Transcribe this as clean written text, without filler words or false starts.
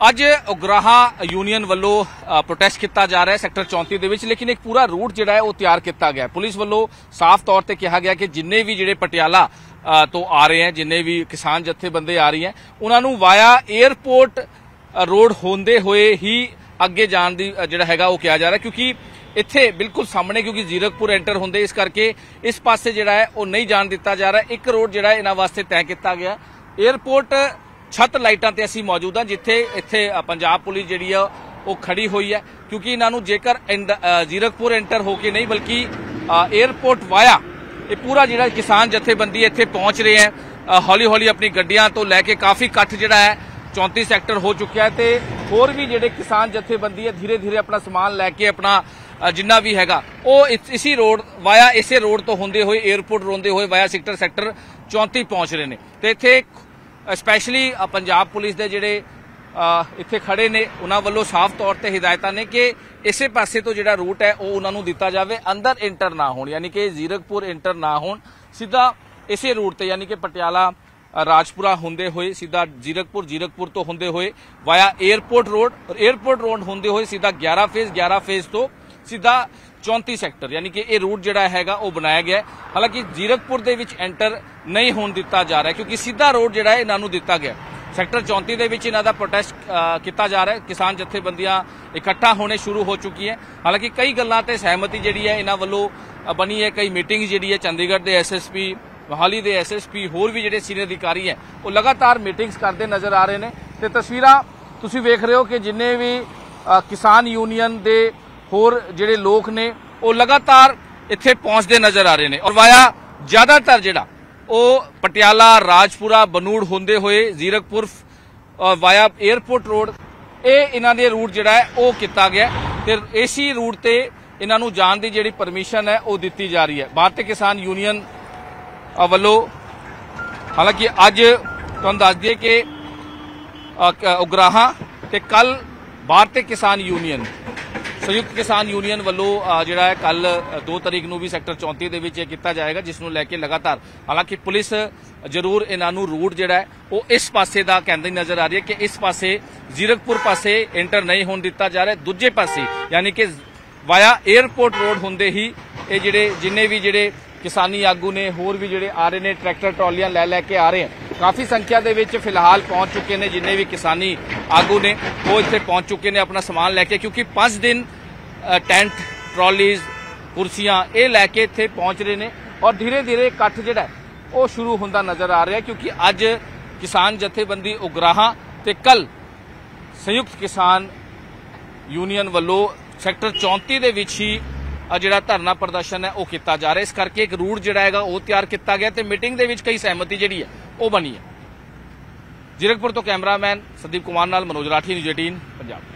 ਅੱਜ ਉਗਰਾਹਾਂ यूनियन ਵੱਲੋਂ ਪ੍ਰੋਟੈਸਟ ਕੀਤਾ ਜਾ ਰਿਹਾ ਹੈ ਸੈਕਟਰ 34 ਦੇ ਵਿੱਚ, ਲੇਕਿਨ ਇੱਕ ਪੂਰਾ ਰੂਟ ਜਿਹੜਾ ਹੈ ਉਹ ਤਿਆਰ ਕੀਤਾ ਗਿਆ। ਪੁਲਿਸ ਵੱਲੋਂ ਸਾਫ਼ ਤੌਰ ਤੇ ਕਿਹਾ ਗਿਆ ਕਿ ਜਿੰਨੇ ਵੀ ਜਿਹੜੇ ਪਟਿਆਲਾ ਤੋਂ ਆ ਰਹੇ हैं, जिन्ने भी किसान जत्थेबंदी आ रही हैं, उन्होंने वाया एयरपोर्ट रोड होंदे हुए ही अगे जाने दी जिहड़ा हैगा वो किया जा रहा है, क्योंकि इत्थे बिल्कुल सामने क्योंकि जीरकपुर एंटर होंदे इस करके इस पासे जिहड़ा है वो नहीं जान दिता जा रहा। एक रोड जिहड़ा इन्हां वास्ते तय किया गया। एयरपोर्ट छत लाइटां ते असीं मौजूद हां जिथे इत्थे पंजाब पुलिस जिहड़ी है वो खड़ी हुई है, क्योंकि इन्हां नूं जेकर जीरकपुर एंटर होके नहीं बल्कि एयरपोर्ट वाया ये पूरा जिहड़ा किसान जत्थेबंदी इत्थे पहुंच रहे हैं हौली हौली अपनी गड्डियां तो लैके काफ़ी इकट्ठ जिहड़ा है 34 सैक्टर हो चुका है। तो होर भी जिहड़े किसान जत्थेबंदी है धीरे धीरे अपना समान लैके अपना जिन्ना भी हैगा वो इसी रोड वाया इसे रोड तो होंदे हुए एयरपोर्ट रोंदे हुए वाया सैक्टर 34 पहुंच रहे हैं। तो इत्थे स्पैशली पंजाब पुलिस के जिहड़े इत्थे खड़े ने उन्हां वल्लों साफ तौर ते हिदायतां ने कि इसे पासे तो जिहड़ा रूट है वो उन्हां नूं दिता जावे, अंदर एंटर ना होण, यानी कि जीरकपुर एंटर ना होण, सीधा इसे रूट ते यानी कि पटियाला राजपुरा होंदे हुए सीधा जीरकपुर तो होंदे हुए वाया एयरपोर्ट रोड होंदे हुए सीधा 11 फेज तो सीधा 34 सैक्टर यानी कि ये रूट जिहड़ा हैगा वो बनाया गया है। हालांकि जीरकपुर दे विच एंटर नहीं होण दिता जा रहा है, क्योंकि सीधा रोड जिहड़ा है इन्हां नूं दिता गया। सैक्टर 34 ਦੇ ਵਿੱਚ ਇਹਨਾਂ ਦਾ ਪ੍ਰੋਟੈਸਟ ਕੀਤਾ ਜਾ ਰਿਹਾ ਹੈ। ਕਿਸਾਨ ਜਥੇਬੰਦੀਆਂ ਇਕੱਠਾ ਹੋਣੇ ਸ਼ੁਰੂ ਹੋ ਚੁੱਕੀ ਹੈ। ਹਾਲਾਂਕਿ ਕਈ ਗੱਲਾਂ ਤੇ ਸਹਿਮਤੀ ਜਿਹੜੀ ਹੈ ਇਹਨਾਂ ਵੱਲੋਂ ਬਣੀ ਹੈ। ਕਈ ਮੀਟਿੰਗ ਜਿਹੜੀ ਹੈ ਚੰਡੀਗੜ੍ਹ ਦੇ ਐਸਐਸਪੀ, ਮੋਹਾਲੀ ਦੇ ਐਸਐਸਪੀ, ਹੋਰ ਵੀ ਜਿਹੜੇ ਸੀਨੀਅਰ ਅਧਿਕਾਰੀ ਹੈ ਉਹ ਲਗਾਤਾਰ ਮੀਟਿੰਗਸ ਕਰਦੇ ਨਜ਼ਰ ਆ ਰਹੇ ਨੇ। ਤੇ ਤਸਵੀਰਾਂ ਤੁਸੀਂ ਵੇਖ ਰਹੇ ਹੋ ਕਿ ਜਿੰਨੇ ਵੀ ਕਿਸਾਨ ਯੂਨੀਅਨ ਦੇ ਹੋਰ ਜਿਹੜੇ ਲੋਕ ਨੇ ਉਹ ਲਗਾਤਾਰ ਇੱਥੇ ਪਹੁੰਚਦੇ ਨਜ਼ਰ ਆ ਰਹੇ ਨੇ। ਔਰ ਵਾਇਆ ਜ਼ਿਆਦਾਤਰ ਜਿਹੜਾ ਉਹ ਪਟਿਆਲਾ ਰਾਜਪੁਰਾ ਬਨੂੜ ਹੁੰਦੇ ਹੋਏ ਜ਼ੀਰਕਪੁਰ ਵਾਇਆ 에ਅਰਪੋਰਟ ਰੋਡ ਇਹ ਇਹਨਾਂ ਦੇ ਰੂਟ ਜਿਹੜਾ ਹੈ ਉਹ ਕੀਤਾ ਗਿਆ ਤੇ ਏਸੀ ਰੂਟ ਤੇ ਇਹਨਾਂ ਨੂੰ ਜਾਣ ਦੀ ਜਿਹੜੀ ਪਰਮਿਸ਼ਨ ਹੈ ਉਹ ਦਿੱਤੀ ਜਾ ਰਹੀ ਹੈ ਭਾਰਤੀ ਕਿਸਾਨ ਯੂਨੀਅਨ ਵੱਲੋਂ। ਹਾਲਾਂਕਿ ਅੱਜ ਤੁਹਾਨੂੰ ਦੱਸ ਦਈਏ ਕਿ ਉਗਰਾਹਾਂ ਤੇ ਕੱਲ ਭਾਰਤੀ ਕਿਸਾਨ ਯੂਨੀਅਨ संयुक्त किसान यूनियन ਵੱਲੋਂ ਜਿਹੜਾ ਹੈ ਕੱਲ 2 ਤਰੀਕ ਨੂੰ ਵੀ ਸੈਕਟਰ 34 ਦੇ ਵਿੱਚ ਇਹ ਕੀਤਾ ਜਾਏਗਾ, ਜਿਸ ਨੂੰ ਲੈ ਕੇ ਲਗਾਤਾਰ ਹਾਲਾਂਕਿ ਪੁਲਿਸ ਜ਼ਰੂਰ ਇਹਨਾਂ ਨੂੰ ਰੂਟ ਜਿਹੜਾ ਹੈ ਉਹ ਇਸ ਪਾਸੇ ਦਾ ਕਹਿੰਦੀ ਨਜ਼ਰ ਆ ਰਹੀ ਹੈ ਕਿ ਇਸ ਪਾਸੇ ਜ਼ੀਰਕਪੁਰ ਪਾਸੇ ਐਂਟਰ ਨਹੀਂ ਹੋਣ ਦਿੱਤਾ ਜਾ ਰਿਹਾ। ਦੂਜੇ ਪਾਸੇ ਯਾਨੀ ਕਿ ਵਾਇਆ 에ਅਰਪੋਰਟ ਰੋਡ ਹੁੰਦੇ ਹੀ ਇਹ ਜਿਹੜੇ ਜਿੰਨੇ ਵੀ ਜਿਹੜੇ ਕਿਸਾਨੀ ਆਗੂ ਨੇ ਹੋਰ ਵੀ ਜਿਹੜੇ ਆ ਰਹੇ ਨੇ ਟਰੈਕਟਰ ਟਰਾਲੀਆਂ ਲੈ ਕੇ ਆ ਰਹੇ ਹਨ। ਕਾਫੀ ਸੰਖਿਆ ਦੇ ਵਿੱਚ ਫਿਲਹਾਲ ਪਹੁੰਚ ਚੁੱਕੇ ਨੇ ਜਿੰਨੇ ਵੀ ਕਿਸਾਨੀ ਆਗੂ ਨੇ ਉਹ ਇੱਥੇ ਪਹੁੰਚ ਚੁੱਕੇ ਨੇ ਆਪਣਾ ਸਮਾਨ ਲੈ ਕੇ, ਕਿਉਂਕਿ 5 ਦਿਨ ਟੈਂਟ ਟਰਾਲੀਜ਼ ਕੁਰਸੀਆਂ ਇਹ ਲੈ ਕੇ ਇੱਥੇ ਪਹੁੰਚ ਰਹੇ ਨੇ। ਔਰ ਧੀਰੇ ਧੀਰੇ ਇਕੱਠ ਜਿਹੜਾ ਉਹ ਸ਼ੁਰੂ ਹੁੰਦਾ ਨਜ਼ਰ ਆ ਰਿਹਾ, ਕਿਉਂਕਿ ਅੱਜ ਕਿਸਾਨ ਜਥੇਬੰਦੀ ਉਗਰਾਹਾਂ ਤੇ ਕੱਲ ਸੰਯੁਕਤ ਕਿਸਾਨ ਯੂਨੀਅਨ ਵੱਲੋਂ ਸੈਕਟਰ 34 ਦੇ ਵਿੱਚ ਹੀ ਜਿਹੜਾ ਧਰਨਾ ਪ੍ਰਦਰਸ਼ਨ ਹੈ ਉਹ ਕੀਤਾ ਜਾ ਰਿਹਾ। ਇਸ ਕਰਕੇ ਇੱਕ ਰੂਟ ਜਿਹੜਾ ਹੈਗਾ ਉਹ ਤਿਆਰ ਕੀਤਾ ਗਿਆ ਤੇ ਮੀਟਿੰਗ ਦੇ ਵਿੱਚ ਕਈ ਸਹਿਮਤੀ ਜਿਹੜੀ ਹੈ ਉਹ ਬਣੀ ਹੈ। ਜ਼ੀਰਕਪੁਰ ਤੋਂ ਕੈਮਰਾਮੈਨ ਸੰਦੀਪ ਕੁਮਾਰ ਨਾਲ ਮਨੋਜ ਰਾਠੀ, ਨਿਊਜ਼ 18 ਪੰਜਾਬ।